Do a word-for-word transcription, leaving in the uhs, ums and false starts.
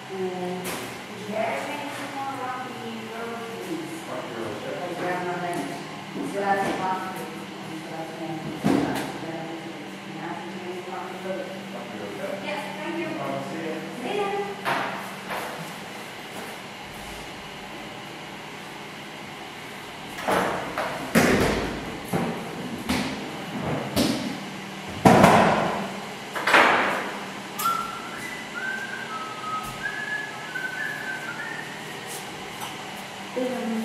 And did you ever make some more rocky road trees? Rocky Road, yeah. Like grandma meant. So that's a possibility. So that's an empty spot. So that is, you have to do rocky road. Rocky Road, yeah. Yes, thank you. I'll see you. See ya. They have